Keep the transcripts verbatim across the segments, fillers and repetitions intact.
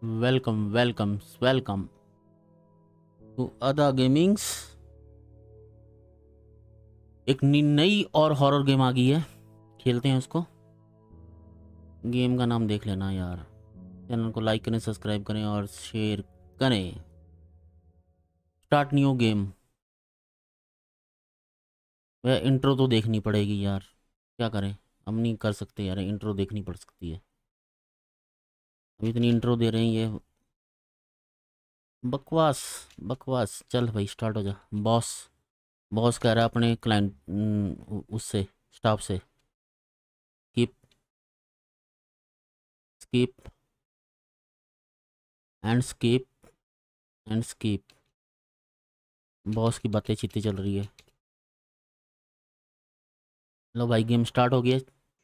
Welcome welcome welcome to Ada gamings. एक नी- नई और हॉरर गेम आ गई है, खेलते हैं उसको। गेम का नाम देख लेना यार। चैनल को लाइक करें, सब्सक्राइब करें और शेयर करें। Start new game. वह इंट्रो तो देखनी पड़ेगी यार, क्या करें। हम नहीं कर सकते यार, इंट्रो देखनी पड़ सकती है। अभी इतनी इंट्रो दे रहे हैं ये, बकवास बकवास। चल भाई स्टार्ट हो जा। बॉस बॉस कह रहा है अपने क्लाइंट उससे, स्टाफ से, keep skip and skip and skip. Boss की बातें चीतें चल रही है। लो भाई गेम स्टार्ट हो गया।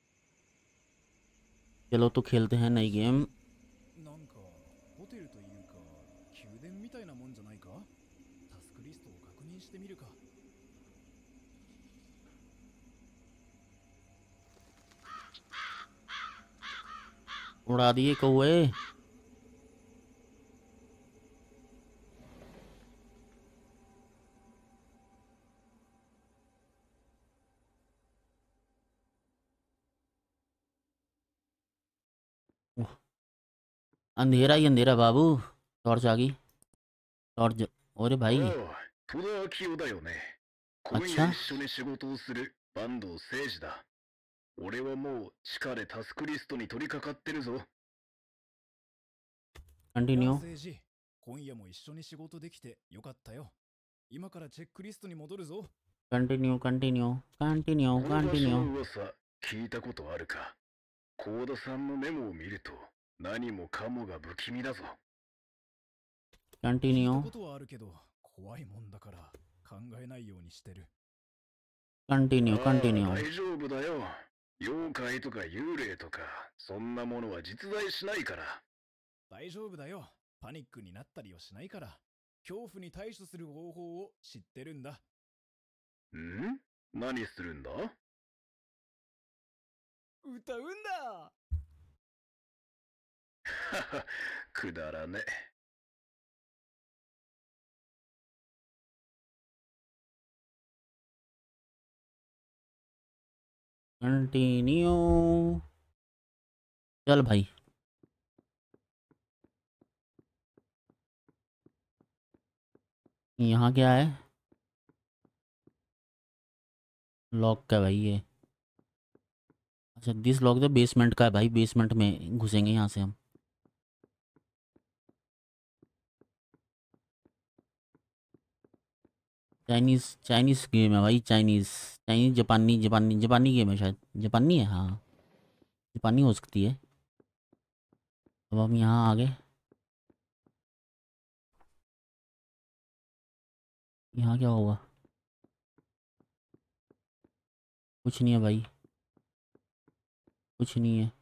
चलो तो खेलते हैं नई गेम। なんかホテルというか宮殿みたいなもんじゃないか。タスクリストを確認してみるか。 उड़ा दिए कौए। ओह, अंधेरा ही अंधेरा बाबू। टॉर्च आ गई। टॉर्च। अरे あ भाई। あ、戸田明夫だよね。今夜 अच्छा। 一緒に仕事をする坂東誠二だ。俺はもう地下でタスクリストに取り掛かってるぞ。 やあ continue 政治、今夜も一緒に仕事できてよかったよ。今からチェックリストに戻るぞ。 continue continue continue この場所 continue の噂、聞いたことあるか。幸田さんのメモを見ると、何もかもが不気味だぞ。 聞い continue たことはあるけど怖いもんだから考えないようにしてる。 continue ああ、 continue 大丈夫だよ。妖怪とか幽霊とか、そんなものは実在しないから。 大丈夫だよ。パニックになったりはしないから。恐怖に対処する方法を知ってるんだ。 ん？何するんだ？ 歌うんだ。 くだらね。 continue. चल भाई। यहाँ क्या है? लॉक का भाई ये। अच्छा दिस लॉक तो बेसमेंट का है भाई, बेसमेंट में घुसेंगे यहाँ से हम। चाइनीज चाइनीज गेम है भाई, चाइनीज चाइनीज जापानी जापानी जापानी गेम है शायद। जापानी है हाँ, जापानी हो सकती है। अब हम यहाँ आ गए। यहाँ क्या होगा? कुछ नहीं है भाई, कुछ नहीं है,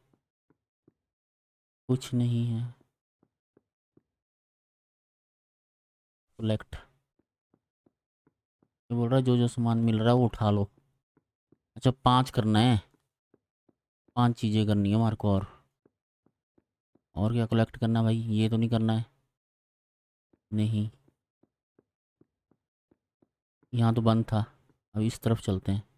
कुछ नहीं है। कलेक्ट। ये बोल रहा है जो जो सामान मिल रहा है वो उठा लो। अच्छा पांच करना है, पांच चीज़ें करनी है हमारे को। और और क्या कलेक्ट करना है भाई? ये तो नहीं करना है। नहीं, यहाँ तो बंद था। अब इस तरफ चलते हैं।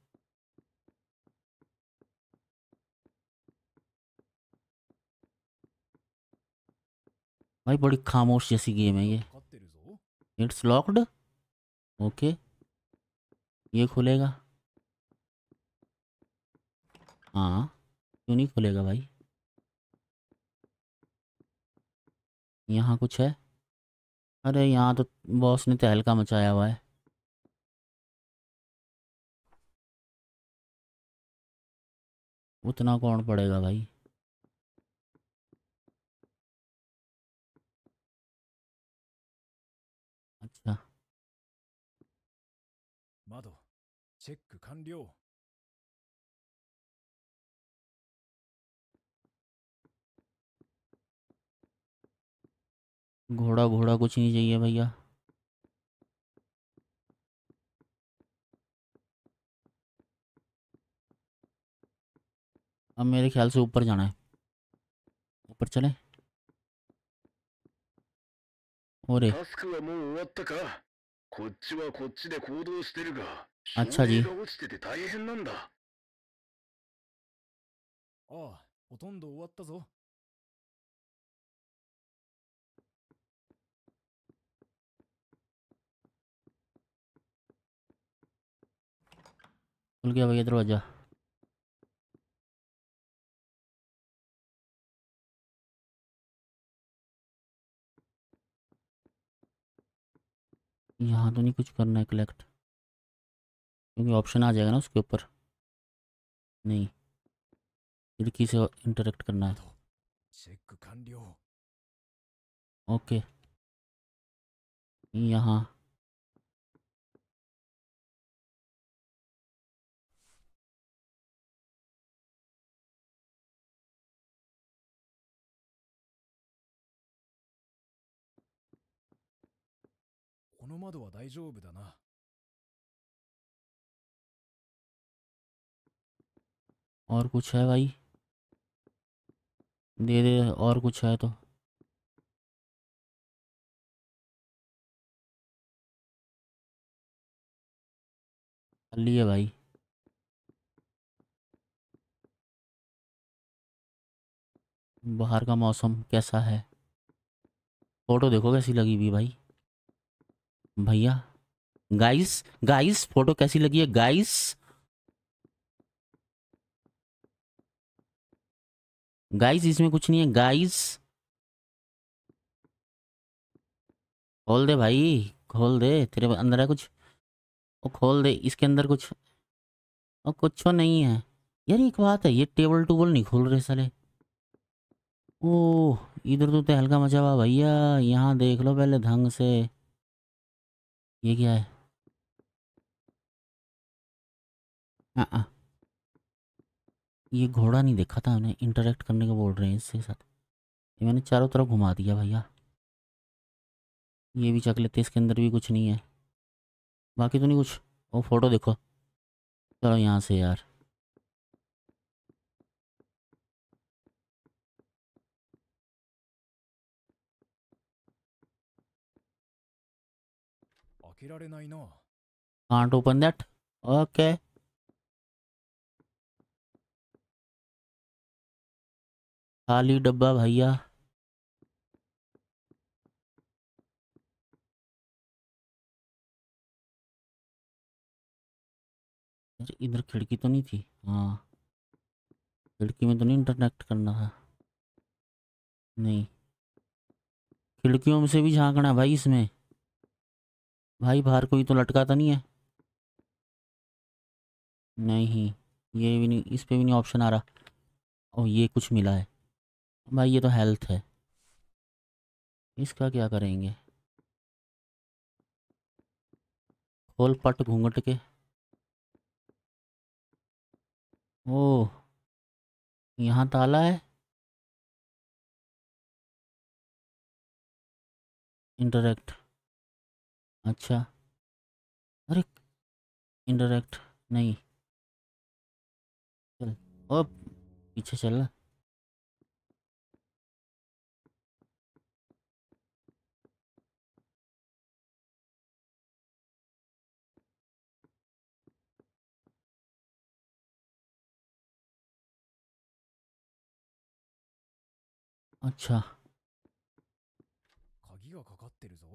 भाई बड़ी खामोश जैसी गेम है 鍵が ये। かかってるぞ。 इट्स लॉक्ड। ओके, ये खुलेगा। हाँ, क्यों नहीं खुलेगा भाई? यहाँ कुछ है? अरे यहाँ तो बॉस ने तहलका मचाया हुआ है। उतना कौन पड़ेगा भाई? अच्छा, 窓チェック完了。 घोड़ा घोड़ा कुछ नहीं चाहिए भैया। अब मेरे ख्याल से ऊपर जाना है। ऊपर चले। ओरे タスクはもう終わったか。こっちはこっちで行動してるが、照 अच्छा 明 जी が落ちてて大変なんだ。 ああ、ほとんど終わったぞ。 खुल गया भैया दरवाजा। यहाँ तो नहीं कुछ करना है कलेक्ट, क्योंकि ऑप्शन आ जाएगा ना उसके ऊपर। नहीं, खिड़की से इंटरेक्ट करना है। チェック完了。 ओके, यहाँ 「この窓は大丈夫だな。 और कुछ है भाई? दे दे, और कुछ है तो। खाली है भाई। बाहर का मौसम कैसा है? फोटो देखो कैसी लगी हुई भाई। भैया गाइस, गाइस फोटो कैसी लगी है गाइस? गाइस इसमें कुछ नहीं है गाइस। खोल दे भाई, खोल दे, तेरे अंदर है कुछ? ओ खोल दे, इसके अंदर कुछ और कुछ नहीं है यार। एक बात है, ये टेबल टूबल नहीं खोल रहे साले। ओह, इधर तो तहलका मचा हुआ भैया। यहाँ देख लो पहले ढंग से। ये क्या है? आ, आ, ये घोड़ा नहीं देखा था मैंने, इंटरेक्ट करने को बोल रहे हैं इसके साथ। ये मैंने चारों तरफ घुमा दिया भैया। ये भी चक लेते, इसके अंदर भी कुछ नहीं है। बाकी तो नहीं कुछ। ओ फोटो देखो, चलो यहाँ से यार। 「開けられないな。 कांट ओपन दैट। ओके, खाली डब्बा भैया। यार इधर खिड़की तो नहीं थी? हाँ, खिड़की में तो नहीं इंटरनेक्ट करना था। नहीं, खिड़कियों में से भी झांकना है भाई इसमें। भाई बाहर कोई तो लटका तो नहीं है? नहीं, ये भी नहीं, इस पे भी नहीं ऑप्शन आ रहा। ओ ये कुछ मिला है भाई, ये तो हेल्थ है। इसका क्या करेंगे? खोल पट घूंघट के। ओह, यहाँ ताला है। इंटरेक्ट, अच्छा। अरे इंटरेक्ट नहीं, चल ओ पीछे चल। अच्छा, 鍵がかかってるぞ。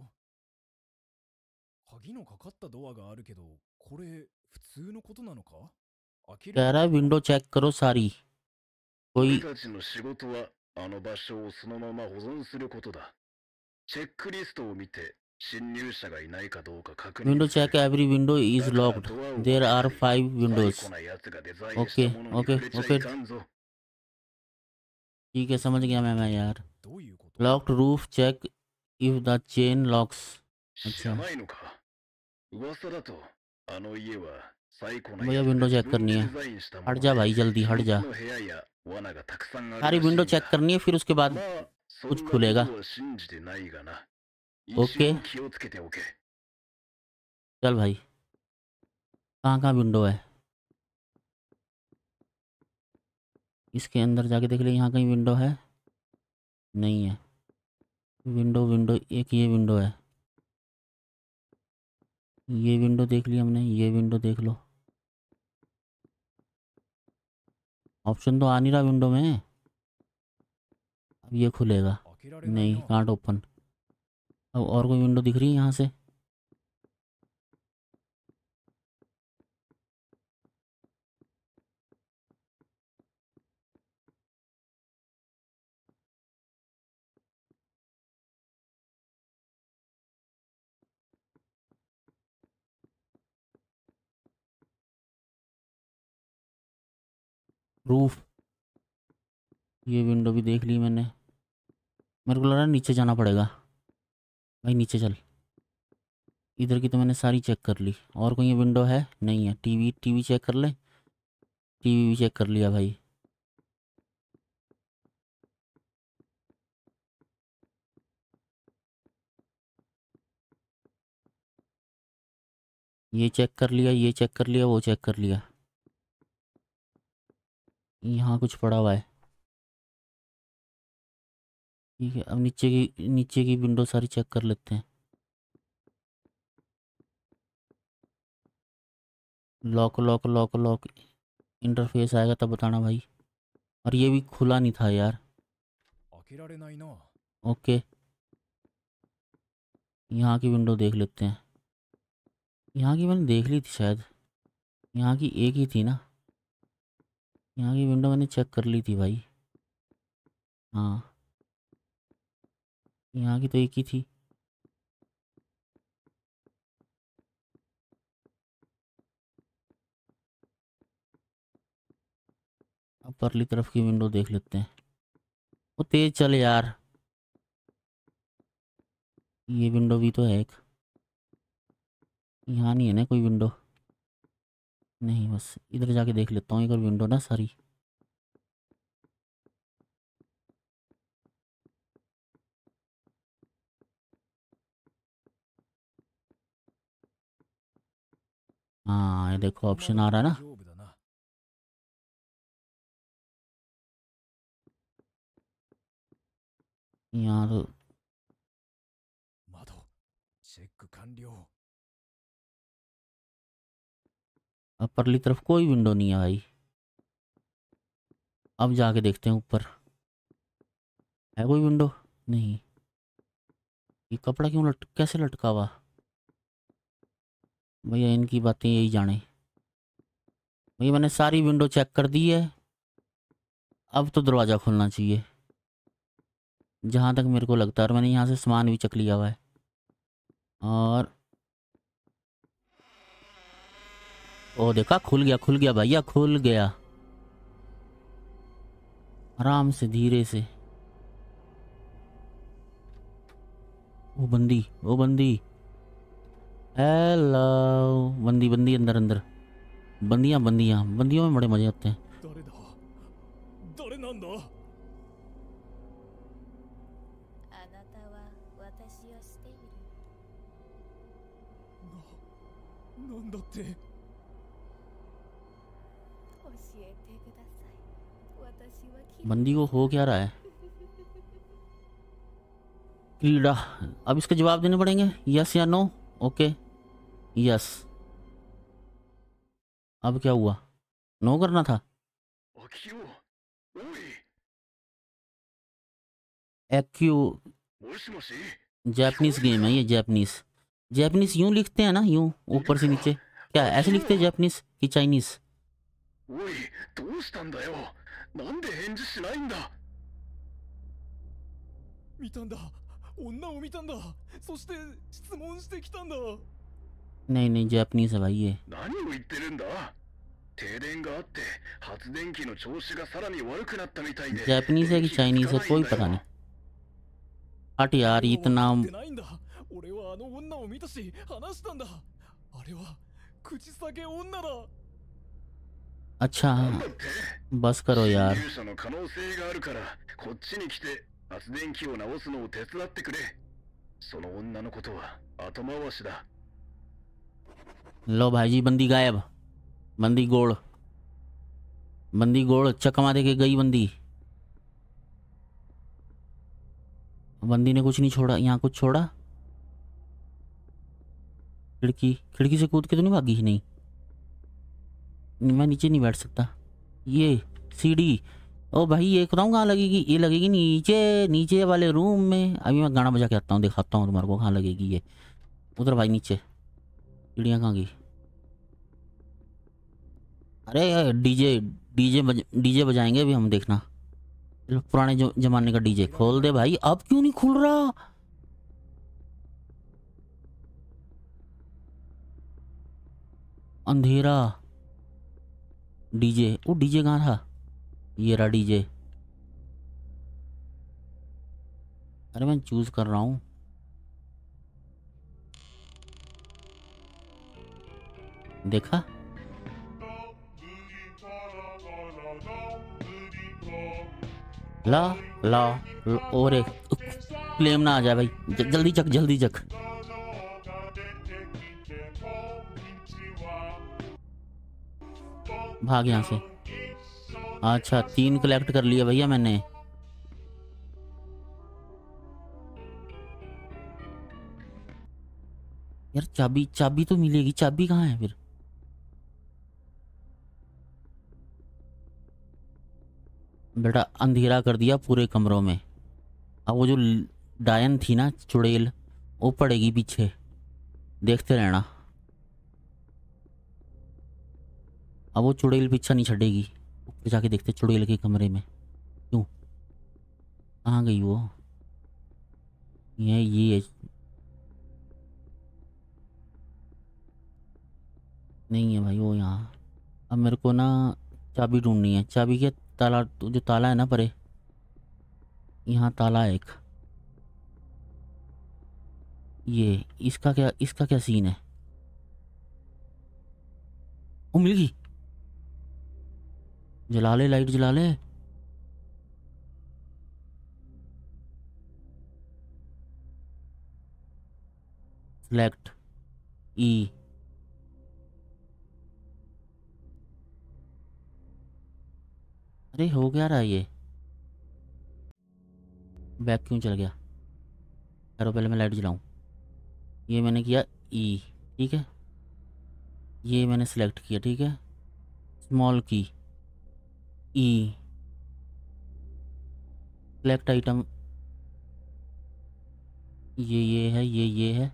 鍵のかかったドアがあるけど、これ普通のことなのか？開ける कह रहा है विंडो चेक करो सारी। 俺 कोई たちの仕事はあの場所をそのまま保存することだ。チェックリストを見て侵入者がいないかどうか確認 window する。 check every window is だから locked. ドアを there 開 are けたり、 five 最 windows. 古な奴がデザインし okay たものに okay 触れちゃい okay, かんぞ。 ठीक है समझ गया मैं मैं यार। どういうこと？ locked roof check if the chain locks. 知ら अच्छा ないのか。噂だとあの家は最古な भैया 奴が विंडो 自 चेक 分 करनी で है। デザインしたも हट の जा で、 भाई जल्दी 秘 हट 密 जा। の部屋や罠がたくさんある सारी らしい विंडो ん चेक だ。 करनी है, फिर उसके बाद まあそ कुछ んなこ खुलेगा। とは信じてないがな。 ओके 一応気をつけておけ。 चल भाई, कहाँ कहाँ विंडो है? इसके अंदर जाके देख ले, यहाँ कहीं विंडो है? नहीं है। विंडो विंडो एक ये विंडो है, ये विंडो देख ली हमने, ये विंडो देख लो। ऑप्शन तो आ नहीं रहा विंडो में। अब ये खुलेगा, 開けられない नहीं な。 कांट ओपन। अब और कोई विंडो दिख रही है यहाँ से? रूफ, ये विंडो भी देख ली मैंने। मेरे को लग रहा है नीचे जाना पड़ेगा। भाई नीचे चल। इधर की तो मैंने सारी चेक कर ली। और कोई विंडो है? नहीं है। टीवी, टीवी चेक कर ले। टीवी भी चेक कर लिया भाई। ये चेक कर लिया, ये चेक कर लिया, वो चेक कर लिया। यहाँ कुछ पड़ा हुआ है। ठीक है, अब नीचे की नीचे की विंडो सारी चेक कर लेते हैं। Lock lock lock lock interface आएगा तब बताना भाई। और ये भी खुला नहीं था यार। 開けられないな。 ओके, यहाँ की विंडो देख लेते हैं। यहाँ की मैंने देख ली थी शायद। यहाँ की एक ही थी ना। यहाँ की विंडो मैंने चेक कर ली थी भाई। हाँ, यहाँ की तो एक ही थी। अब परली तरफ की विंडो देख लेते हैं। वो तेज चल यार। ये विंडो भी तो है एक। यहाँ नहीं है ना कोई विंडो? नहीं, बस इधर जाके देख लेता हूँ एक और विंडो ना सारी। हाँ, ये देखो ऑप्शन आ रहा है ना। 大丈夫だな。 यहाँ तो 窓、チェック完了。 अब परली तरफ कोई विंडो नहीं है भाई। अब जाके देखते हैं ऊपर है कोई विंडो। नहीं। ये कपड़ा क्यों लट कैसे लटका हुआ? भैया इनकी बातें यही जाने। भैया मैंने सारी विंडो चेक कर दी है। अब तो दरवाज़ा खुलना चाहिए जहाँ तक मेरे को लगता है। और मैंने यहाँ से सामान भी चक लिया हुआ है। और ओ देखा, खुल गया खुल गया भैया, खुल गया। आराम से धीरे से। वो बंदी, वो बंदी। हेलो। बंदी बंदी अंदर अंदर। बंदियां बंदियां बंदियों में बड़े मजे आते हैं। 誰だ誰なんだ。 あなたは私をしている。 な、なんだって。 教えてください。私はき बंदी को हो क्या रहा है? कीड़ा। अब इसके जवाब देने पड़ेंगे, यस या नो। Okay, yes. अब क्या हुआ? नो करना था। 秋夫、おい、 एक्यू もしもし。 जापानीज गेम है ये, जापानीज। जापानीज यूं लिखते हैं ना, यूं ऊपर से नीचे। क्या ऐसे लिखते हैं जापानीज कि चाइनीज? おい、どうしたんだよ。なんで返事しないんだ。 見たんだ。女を見たんだ。そして質問してきたんだ。 नहीं नहीं, जापानीज है भाई ये। 何を言ってるんだ。停電があって発電機の調子がさらに悪くなったみたいで。 जापानीज है कि चाइनीज है कोई पता नहीं। हट यार, इतना 俺は言ってないんだ。俺はあの女を見たし話したんだ。あれは口裂け女だ。 अच्छा なんだって。 बस करो यार। 侵入者の可能性があるからこっちに来て発電機を直すのを手伝ってくれ。その女のことは後回しだ。 लो भाई जी, बंदी गायब। बंदी गोड़, बंदी गोड़ चकमा दे के गई बंदी। बंदी ने कुछ नहीं छोड़ा, यहाँ कुछ छोड़ा? खिड़की, खिड़की से कूद के तो नहीं भागी? ही नहीं, मैं नीचे नहीं बैठ सकता। ये सीढ़ी, ओ भाई ये बताऊँ कहाँ लगेगी? ये लगेगी नीचे, नीचे वाले रूम में। अभी मैं गाना बजा के आता हूँ, दिखाता हूँ तुम्हारे को कहाँ लगेगी ये। उधर भाई नीचे। सीढ़ियाँ कहाँ गई? अरे डीजे, डीजे बज डीजे बजाएंगे अभी हम, देखना। चलो, पुराने जो जमाने का डीजे खोल दे भाई। अब क्यों नहीं खुल रहा? अंधेरा। डीजे, वो डीजे कहाँ था? ये रहा डीजे। अरे मैं चूज कर रहा हूँ। देखा? ला ला, ला और एक क्लेम ना आ जाए भाई। ज, जल्दी चक, जल्दी चक। भाग यहाँ से। अच्छा, तीन कलेक्ट कर लिया भैया मैंने। यार चाबी, चाबी तो मिलेगी। चाबी कहाँ है फिर? बेटा अंधेरा कर दिया पूरे कमरों में। अब वो जो ल- डायन थी ना, चुड़ैल, वो पड़ेगी पीछे, देखते रहना। अब वो चुड़ैल पीछा नहीं छड़ेगी। ऊपर जाके देखते चुड़ैल के कमरे में। क्यों, कहाँ गई वो? ये ये नहीं है भाई वो यहाँ। अब मेरे को ना चाबी ढूंढनी है। चाबी के ताला, जो ताला है ना परे, यहाँ ताला है एक। ये इसका क्या, इसका क्या सीन है? वो मिल गई। जला ले, लाइट जला ले। Select E. अरे हो क्या रहा है ये? बैक क्यों चल गया? चलो पहले मैं लाइट जलाऊं। ये मैंने किया ई, ठीक है। ये मैंने सेलेक्ट किया, ठीक है। स्मॉल की ई, सेलेक्ट आइटम। ये ये है, ये ये है।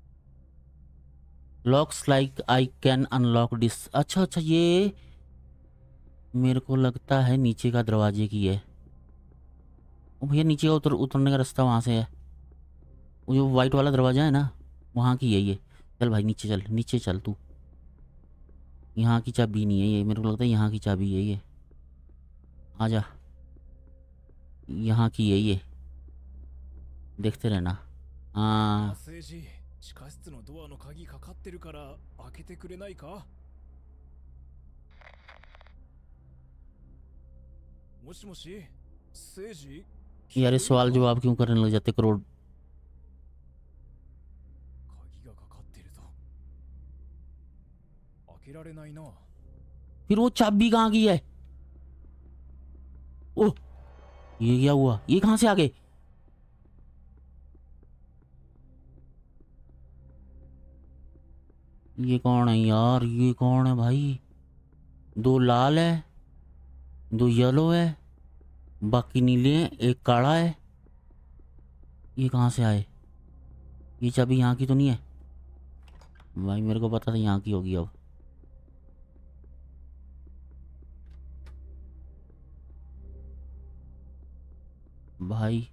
Locks like I can unlock this. अच्छा अच्छा, ये मेरे को लगता है नीचे का दरवाजे की है। ओ भैया नीचे का उतर उतरने का रास्ता वहाँ से है। वो जो वाइट वाला दरवाजा है ना, वहाँ की है ये। चल भाई नीचे चल, नीचे चल तू। यहाँ की चाबी नहीं है ये, मेरे को लगता है यहाँ की चाबी है ये। आजा, यहाँ की है ये, देखते रहना। 火 हाँ। 星人、地下室のドアの鍵かかってるから開けてくれないか？もしもし、聖司？ यार ये सवाल जवाब क्यों करने लग जाते करोड़। 鍵がかかってるぞ。開けられないな。 फिर वो चाबी कहाँ की है? ओह, ये क्या हुआ? ये कहाँ से आ गए? ये कौन है यार? ये कौन है भाई? दो लाल है, दो येलो है, बाकी नीले हैं, एक काला है। ये कहाँ से आए? ये चाबी यहाँ की तो नहीं है भाई, मेरे को पता था यहाँ की होगी। अब भाई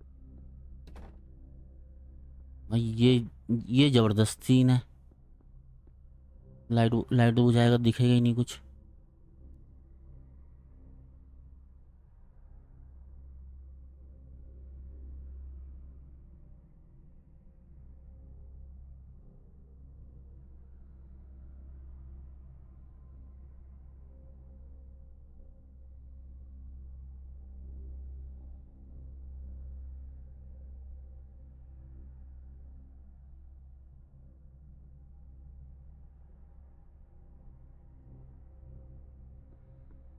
भाई ये ये जबरदस्त सीन है। लाइट लाइट बुझाएगा दिखेगा ही नहीं कुछ।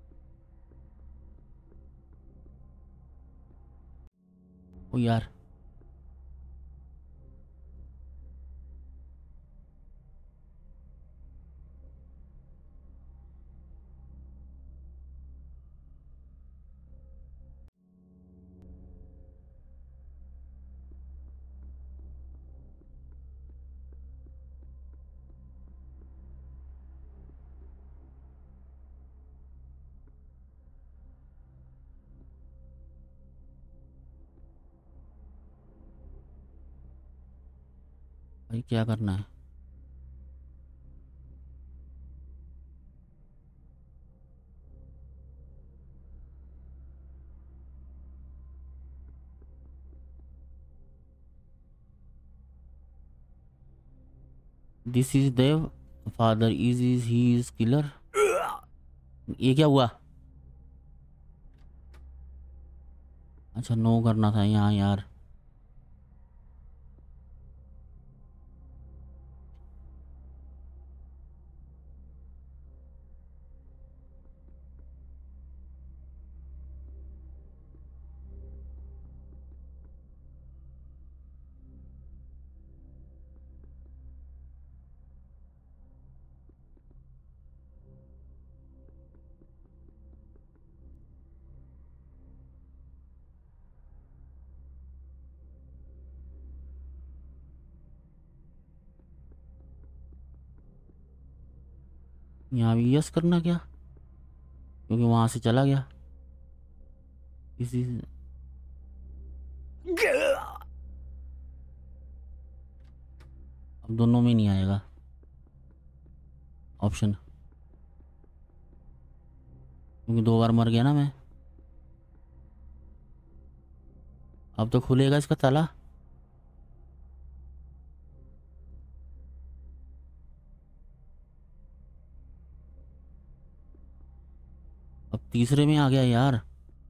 ओ यार, भाई क्या करना है? This is the father is is he is killer. ये क्या हुआ? अच्छा नो करना था यहाँ यार। यहाँ भी यस करना क्या? क्योंकि वहां से चला गया। इसी अब दोनों में नहीं आएगा ऑप्शन, क्योंकि दो बार मर गया ना मैं। अब तो खुलेगा इसका ताला। अब तीसरे में आ गया यार।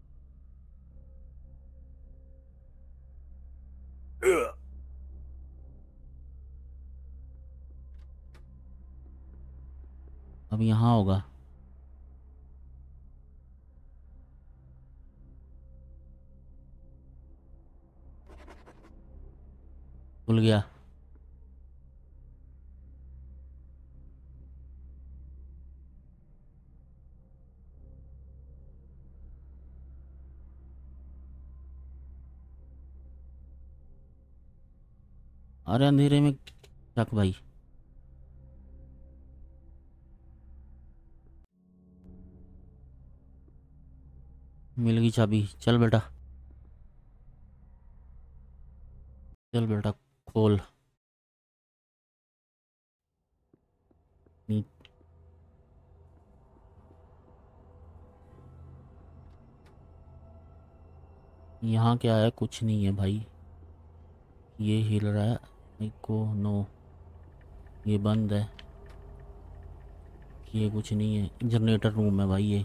अब यहाँ होगा। खुल गया। अरे अंधेरे में चक भाई। मिल गई चाबी। चल बेटा, चल बेटा खोल। नी- यहाँ क्या है? कुछ नहीं है भाई। ये हिल रहा है मेरे को। नो, ये बंद है। ये कुछ नहीं है। जनरेटर रूम है भाई ये।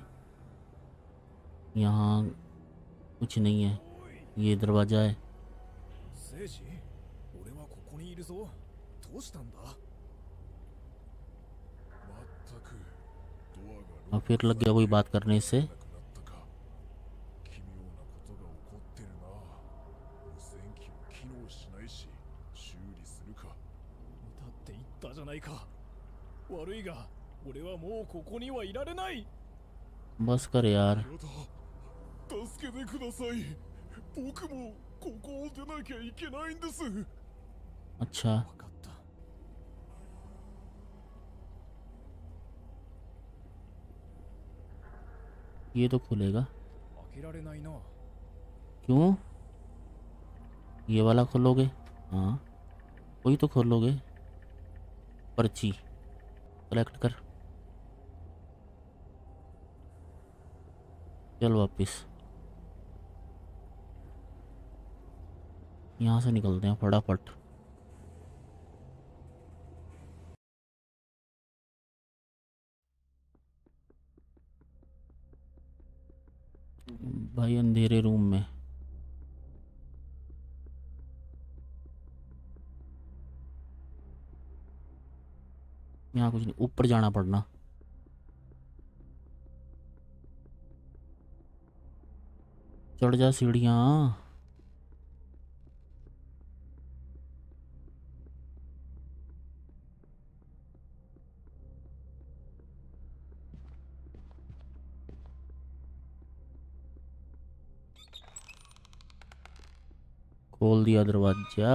यहाँ कुछ नहीं है। ये दरवाज़ा है। 聖司、俺はここにいるぞ。どうしたんだ？全くドアが और फिर लग गया कोई बात करने से। なくなったか。奇妙なことが起こってるな。無線機も機能しないし、修理するか。だって言ったじゃないか。悪いが、俺はもうここにはいられない。 बस कर यार। やだ。助けてください。僕もここを出なきゃいけないんです。 अच्छा わかった。 ये तो खुलेगा। 開けられないな。 क्यों? ये वाला खोलोगे? हाँ, वही तो खोलोगे। पर्ची कलेक्ट कर। चल वापिस यहाँ से निकलते हैं फटाफट। भाई अंधेरे रूम में। यहाँ कुछ नहीं, ऊपर जाना पड़ना। चढ़ जा सीढ़ियाँ। खोल दिया दरवाजा।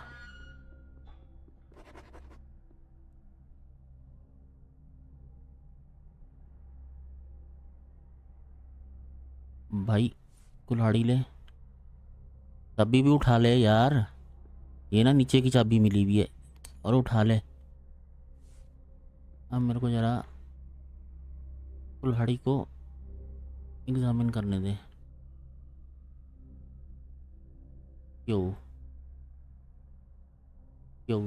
भाई कुल्हाड़ी ले, चाबी भी उठा ले यार। ये ना नीचे की चाबी मिली हुई है। और उठा ले। अब मेरे को ज़रा कुल्हाड़ी को एग्जामिन करने दे। क्यों क्यों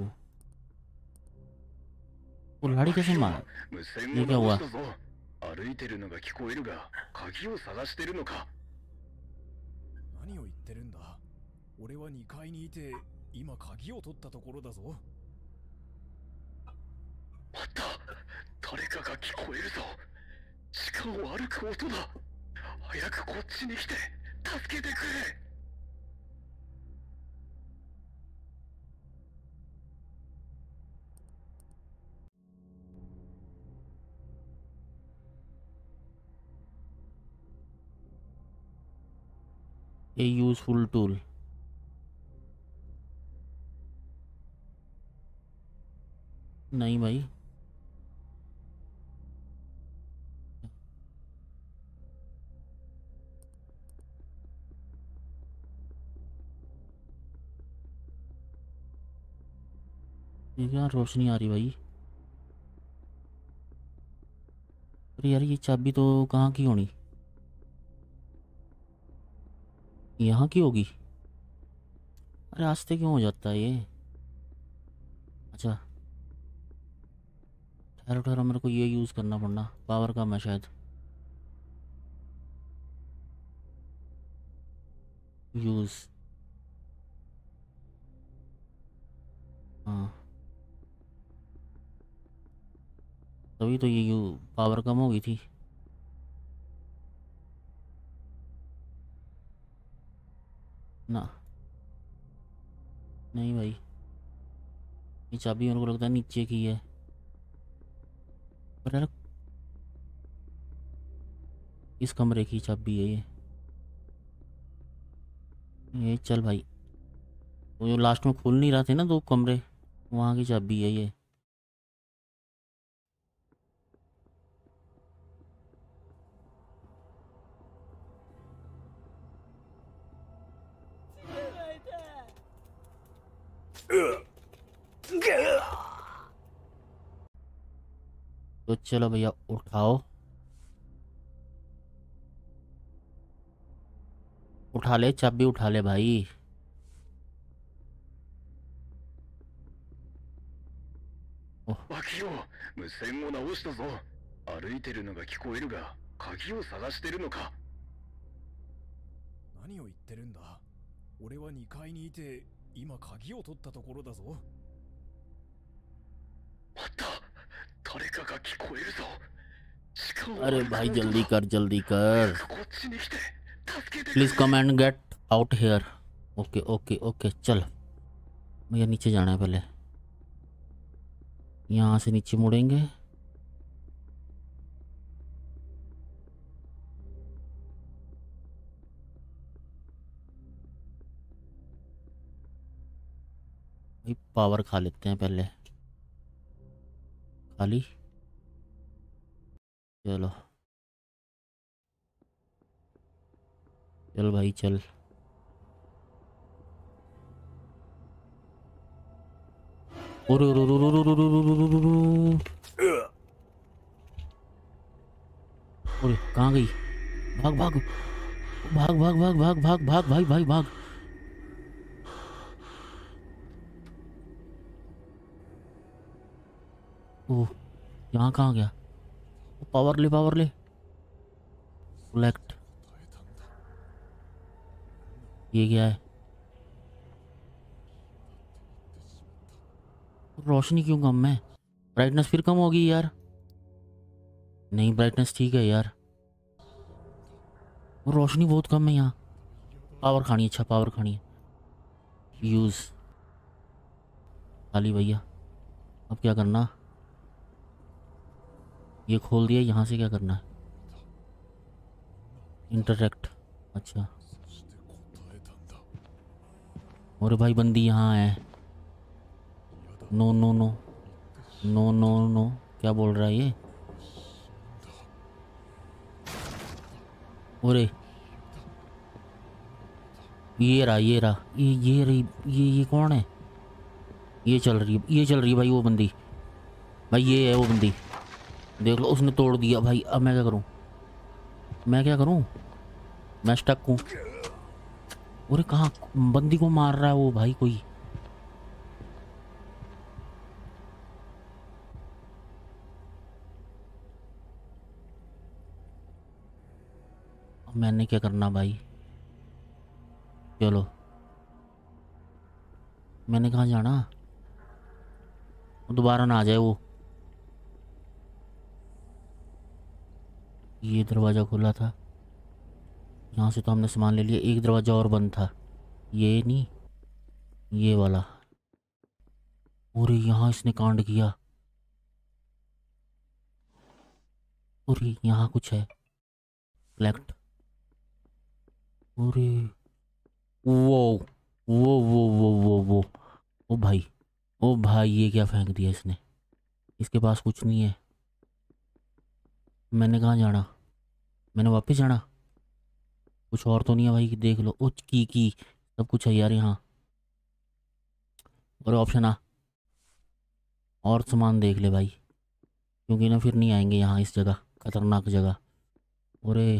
कुल्हाड़ी कैसे मार? 無線 ये を क्या 直 हुआ? したぞ。歩いてるのが聞こえるが、鍵を探してるのか。 何を言ってるんだ。俺はにかいにいて今鍵を取ったところだぞ。 また誰かが聞こえるぞ。地下を歩く音だ。早くこっちに来て助けてくれ。 ए यूजफुल टूल। नहीं भाई, ये क्या रोशनी आ रही भाई? अरे यार ये चाबी तो कहाँ की होनी? यहाँ की होगी। अरे रास्ते क्यों हो जाता है ये? अच्छा ठहरो ठहरो, मेरे को ये यूज़ करना पड़ना, पावर का मैं शायद यूज़। हाँ तभी तो ये यू पावर कम हो गई थी। ना नहीं भाई, ये चाबी मेरे को लगता है नीचे की है। पर यार इस कमरे की चाबी है ये। ये चल भाई, वो जो लास्ट में खुल नहीं रहा थे ना दो कमरे, वहाँ की चाबी है ये। तो चलो भैया उठाओ, उठा ले चाबी, उठा ले भाई। ओह 脇を無線を直したぞ。歩いてるのが聞こえるが、鍵を探してるのか。 何を言ってるんだ。俺はにかいにいて今鍵を取ったところだぞ。 また誰かが聞こえるぞ。地下を अरे 歩く भाई 音だ。 जल्दी कर जल्दी कर, 早くこっちに来て助けてくれ。 please come and get out here. Okay okay okay चल भैया, नीचे जाना है पहले, यहाँ से नीचे मुड़ेंगे। भाई पावर खा लेते हैं पहले, खाली। चलो चल भाई चल। ओरे ओरे ओरे ओरे ओरे ओरे ओरे ओरे ओरे। ओरे कहाँ गई? भाग भाग भाग भाग भाग भाग भाग भाग भाई भाई भाग। ओह यहाँ कहाँ गया? पावर ले पावर ले, सेलेक्ट। ये क्या है? रोशनी क्यों कम है? ब्राइटनेस फिर कम होगी यार। नहीं ब्राइटनेस ठीक है यार, रोशनी बहुत कम है यहाँ। पावर खानी है, अच्छा पावर खानी है, यूज़ खाली भैया। अब क्या करना? ये खोल दिया, यहाँ से क्या करना है? इंटरसेक्ट। अच्छा और भाई बंदी यहाँ है। No no no no no no, क्या बोल रहा है ये? अरे ये रहा ये रहा ये ये रही ये ये कौन है? ये चल रही है, ये चल रही है भाई वो बंदी। भाई ये है वो बंदी, देख लो उसने तोड़ दिया भाई। अब मैं क्या करूं, मैं क्या करूं, मैं स्टक हूं। अरे कहाँ बंदी को मार रहा है वो भाई कोई। अब मैंने क्या करना भाई, चलो मैंने कहाँ जाना, दोबारा ना आ जाए वो। ये दरवाज़ा खुला था, यहाँ से तो हमने सामान ले लिया। एक दरवाज़ा और बंद था, ये नहीं, ये वाला। और यहाँ इसने कांड किया। और यहाँ कुछ है, कलेक्ट। अरे वो वो वो वो वो वो ओ भाई, ओ भाई ये क्या फेंक दिया इसने, इसके पास कुछ नहीं है। मैंने कहाँ जाना, मैंने वापस जाना, कुछ और तो नहीं है भाई। देख लो, ओ की की सब कुछ है यार यहाँ। और ऑप्शन आ, और सामान देख ले भाई, क्योंकि ना फिर नहीं आएंगे यहाँ इस जगह, खतरनाक जगह। अरे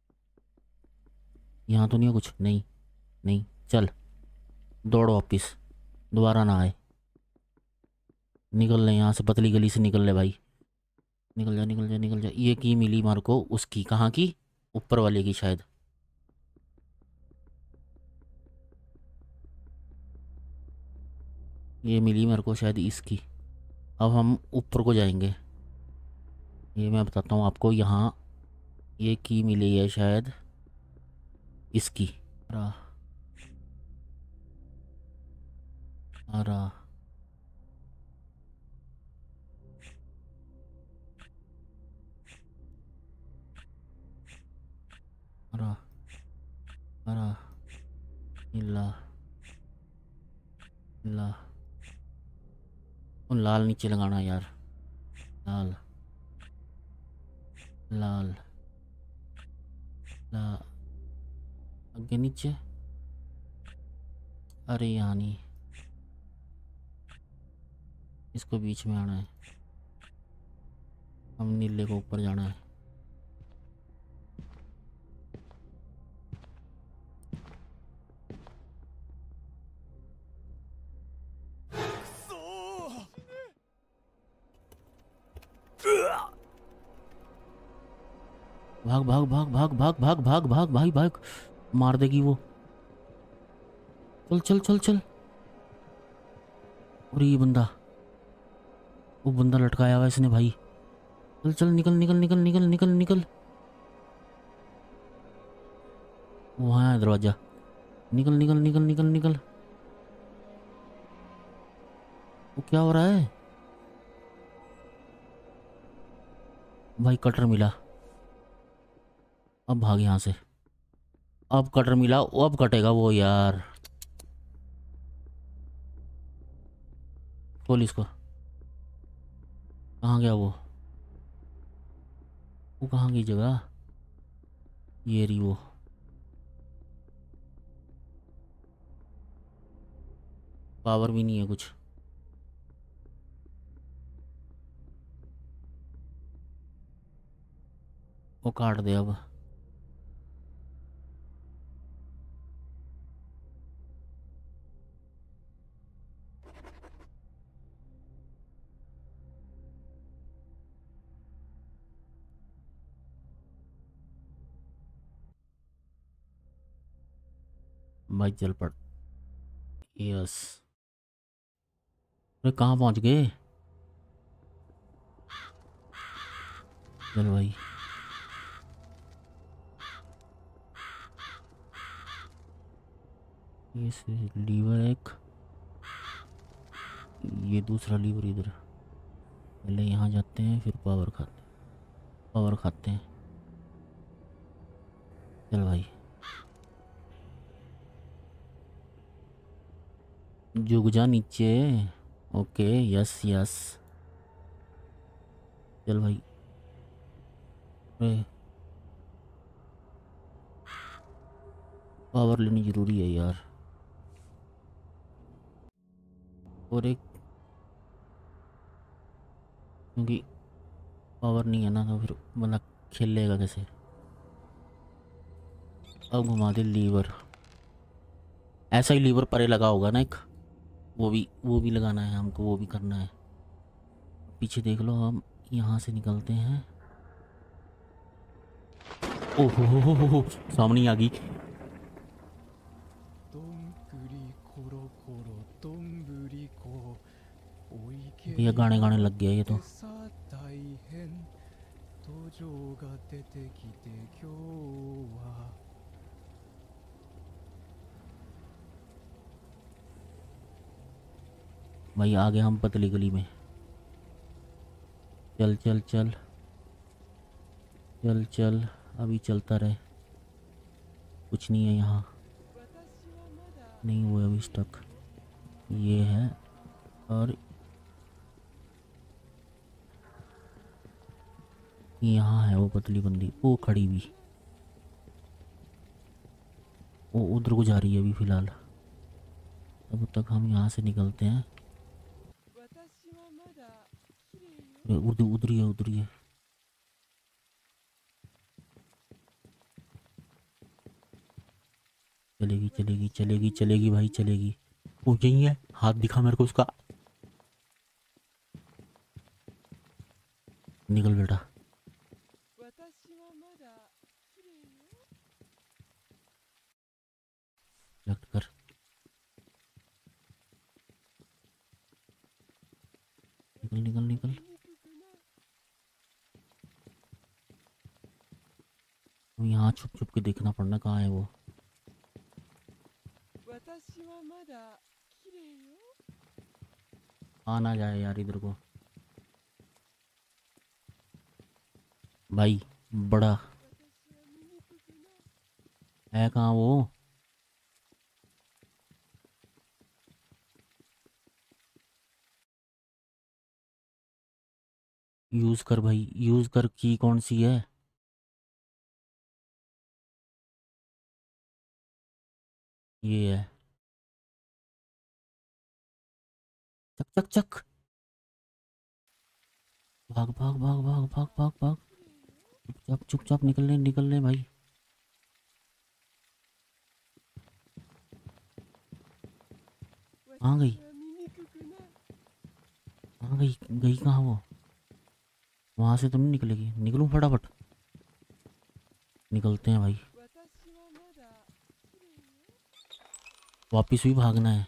यहाँ तो नहीं है कुछ, नहीं नहीं, चल दौड़ वापिस, दोबारा ना आए। निकल ले यहाँ से, पतली गली से निकल ले भाई, निकल जा निकल जा निकल जा। ये की मिली मार को, उसकी कहाँ की, ऊपर वाले की शायद। ये मिली मेरे को शायद इसकी। अब हम ऊपर को जाएंगे, ये मैं बताता हूँ आपको। यहाँ ये की मिली है शायद इसकी। अरा अरा अरा अरा इल्ला इल्ला। उन लाल नीचे लगाना यार, लाल लाल ला, आगे नीचे। अरे यहाँ नहीं, इसको बीच में आना है, हम नीले को ऊपर जाना है। भाग भाग भाग भाग भाग भाग भाग भाग भाई भाग, मार देगी वो। चल चल चल चल। और ये बंदा, वो बंदा लटकाया हुआ इसने भाई। चल चल निकल निकल निकल निकल निकल निकल। वहाँ है दरवाजा, निकल निकल निकल निकल निकल। वो क्या हो रहा है भाई, कटर मिला। अब भाग यहाँ से, अब कटर मिला, अब कटेगा वो यार। खोल इसको। कहाँ गया वो, वो कहाँ गई जगह, ये रही वो। पावर भी नहीं है कुछ। वो काट दे अब। भाई चल पड़। यस। अरे कहाँ पहुँच गए, चल भाई। ये लीवर एक, ये दूसरा लीवर इधर। पहले यहाँ जाते हैं फिर पावर खाते हैं, पावर खाते हैं। चल भाई, झुक जा नीचे। Okay yes yes. चल भाई। अरे पावर लेनी जरूरी है यार। और एक क्योंकि पावर नहीं है ना, तो फिर बंदा खेलेगा कैसे। अब घुमा दे लीवर, ऐसा ही लीवर परे लगा होगा ना एक, वो भी वो भी लगाना है हमको, वो भी करना है। पीछे देख लो, हम यहाँ से निकलते हैं। ओहो हो हो हो हो, सामने ही आ गई। どんぐりころころどんぶりこお池 ये गाने गाने लग गया ये तो। さ大変登場が出てきて今日は भाई आ गए हम पतली गली में। चल चल चल चल चल, अभी चलता रहे। कुछ नहीं है यहाँ, नहीं हुआ अभी स्टक। ये है और यहाँ है वो पतली बंदी, वो खड़ी भी, वो उधर को जा रही है अभी फ़िलहाल। तब तक हम यहाँ से निकलते हैं। उधर उधर ही है, उधर ही है। चलेगी चलेगी चलेगी चलेगी भाई चलेगी। वो यही है, हाथ दिखा मेरे को उसका। निकल बेटा। लेफ्ट कर। निकल निकल निकल। यहाँ छुप छुप के देखना पड़ना कहाँ है वो। आ ना जाए यार इधर को भाई। बड़ा है कहाँ वो। यूज कर भाई, यूज कर। की कौन सी है। ये है। चक चक चक। भाग भाग भाग भाग भाग भाग भाग। चुपचाप चुपचाप निकल ले निकल ले भाई। कहाँ गई, कहाँ गई, गई कहाँ वो। वहां से तो नहीं निकलेगी। निकलूं फटाफट। निकलते हैं भाई। वापिस भी भागना है।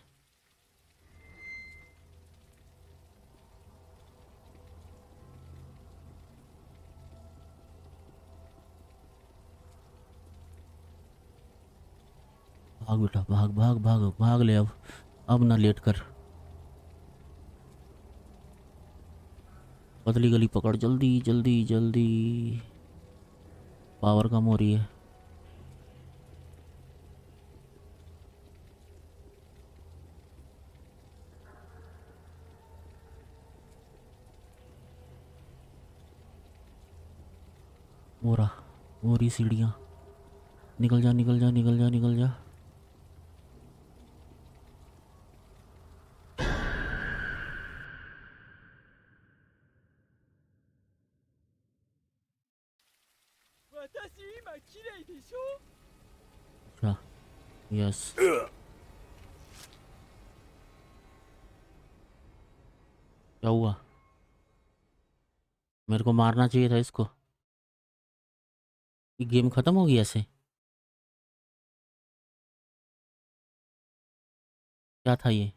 भाग बेटा भाग भाग भाग भाग ले अब। अब ना लेट कर। पतली गली पकड़, जल्दी जल्दी जल्दी। पावर कम हो रही है। हो रहा हो रही सीढ़ियाँ। निकल जा निकल जा निकल जा निकल जा। अच्छा यस। क्या हुआ। मेरे को मारना चाहिए था इसको। ये गेम खत्म हो गई ऐसे। क्या था ये।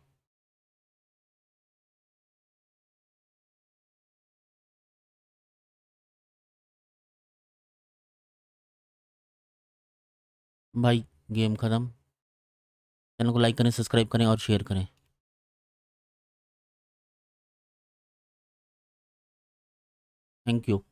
भाई गेम खत्म। चैनल को लाइक करें, सब्सक्राइब करें और शेयर करें। Thank you.